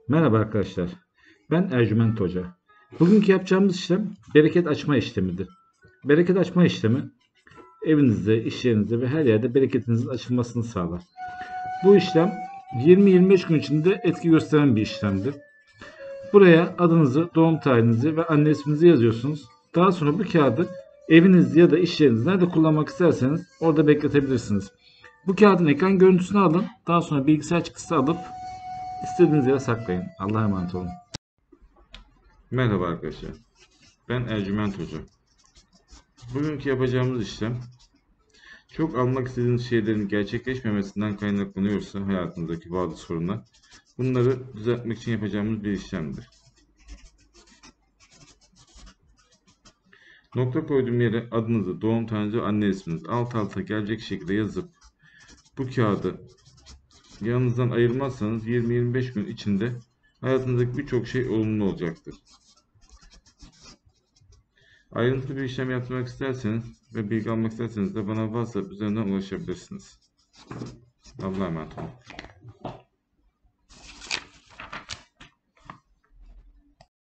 Merhaba arkadaşlar. Ben Ercüment Hoca. Bugünkü yapacağımız işlem bereket açma işlemidir. Bereket açma işlemi evinizde, iş yerinizde ve her yerde bereketinizin açılmasını sağlar. Bu işlem 20-25 gün içinde etki gösteren bir işlemdir. Buraya adınızı, doğum tarihinizi ve anne isminizi yazıyorsunuz. Daha sonra bu kağıdı evinizde ya da iş yerinizde nerede kullanmak isterseniz orada bekletebilirsiniz. Bu kağıdın ekran görüntüsünü alın. Daha sonra bilgisayar çıktısı alıp istediğiniz yere saklayın. Allah'a emanet olun. Merhaba arkadaşlar. Ben Ercüment Hoca. Bugünkü yapacağımız işlem çok almak istediğiniz şeylerin gerçekleşmemesinden kaynaklanıyorsa hayatınızdaki bazı sorunlar, bunları düzeltmek için yapacağımız bir işlemdir. Nokta koyduğum yere adınızı, doğum tarihinizi ve anne isminizi alt alta gelecek şekilde yazıp bu kağıdı yanınızdan ayırmazsanız 20-25 gün içinde hayatınızdaki birçok şey olumlu olacaktır. Ayrıntılı bir işlem yapmak isterseniz ve bilgi almak isterseniz de bana WhatsApp üzerinden ulaşabilirsiniz. Allah'a emanet olun.